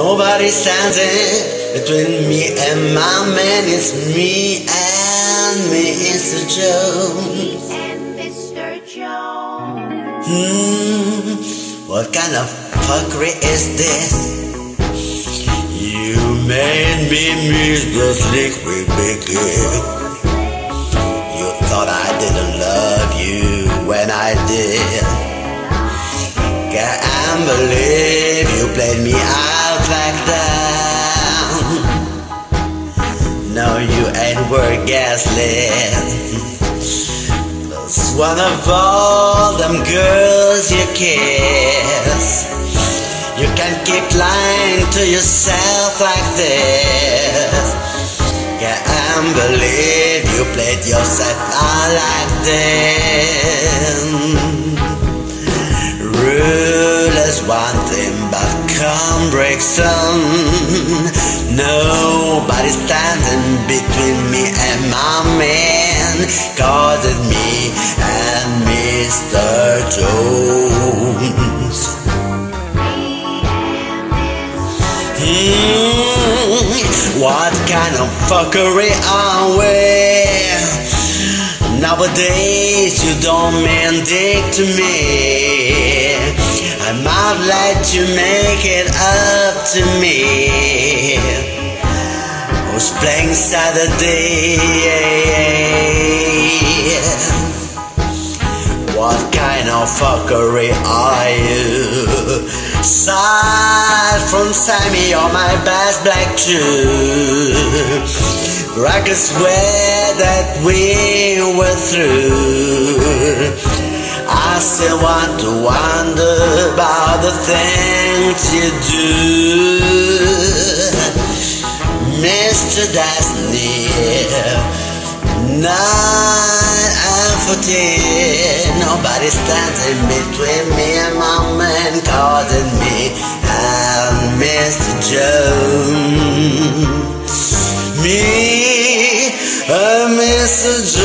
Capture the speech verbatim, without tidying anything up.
Nobody standing between me and my man. It's me and Mister Jones. And Mister Jones. Hmm, what kind of fuckery is this? You made me miss the slick we begin. You thought I didn't love you when I did. Can't believe you played me out like that. No, you ain't worth gaslit. Just one of all them girls you kiss. You can't keep lying to yourself like this. Can't believe you played yourself out like this. Rule is one thing, but come break some. Nobody's standing between me and my man, causing me and Mister Jones. Hmm, what kind of fuckery are we? Nowadays you don't mean dick to me. I might let you make it up to me. Who's playing Saturday? What kind of fuckery are you? Aside from Sammy, you're my best black Jew. I could swear that we were through. I still want to wonder about the things you do. Mister Destiny, nine and fourteen. Nobody stands in between me and my man, causing me and Mister Jones. Me and Mister Jones.